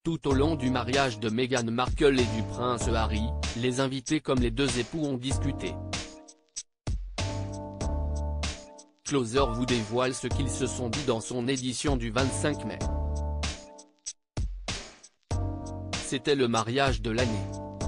Tout au long du mariage de Meghan Markle et du prince Harry, les invités comme les deux époux ont discuté. Closer vous dévoile ce qu'ils se sont dit dans son édition du 25 mai. C'était le mariage de l'année.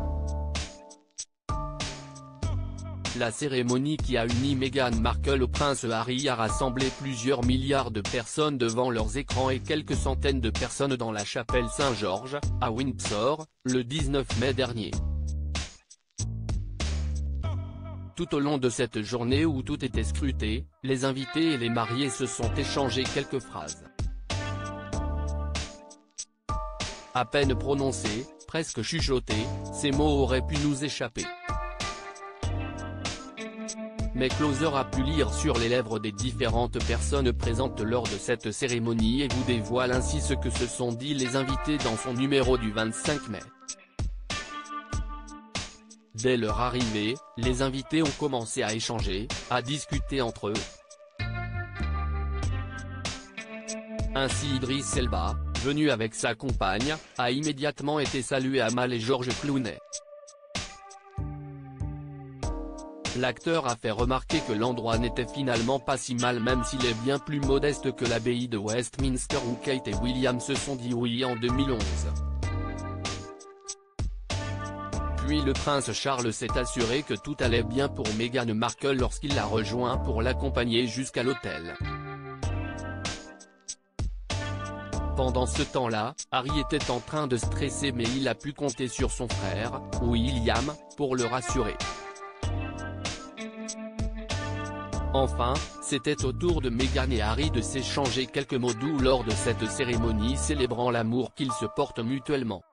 La cérémonie qui a uni Meghan Markle au prince Harry a rassemblé plusieurs milliards de personnes devant leurs écrans et quelques centaines de personnes dans la chapelle Saint-Georges, à Windsor, le 19 mai dernier. Tout au long de cette journée où tout était scruté, les invités et les mariés se sont échangés quelques phrases. À peine prononcés, presque chuchotés, ces mots auraient pu nous échapper. Mais Closer a pu lire sur les lèvres des différentes personnes présentes lors de cette cérémonie et vous dévoile ainsi ce que se sont dit les invités dans son numéro du 25 mai. Dès leur arrivée, les invités ont commencé à échanger, à discuter entre eux. Ainsi Idriss Elba, venu avec sa compagne, a immédiatement été salué à Mal et George Clooney. L'acteur a fait remarquer que l'endroit n'était finalement pas si mal même s'il est bien plus modeste que l'abbaye de Westminster où Kate et William se sont dit oui en 2011. Puis le prince Charles s'est assuré que tout allait bien pour Meghan Markle lorsqu'il l'a rejoint pour l'accompagner jusqu'à l'hôtel. Pendant ce temps-là, Harry était en train de stresser mais il a pu compter sur son frère, William, pour le rassurer. Enfin, c'était au tour de Meghan et Harry de s'échanger quelques mots doux lors de cette cérémonie célébrant l'amour qu'ils se portent mutuellement.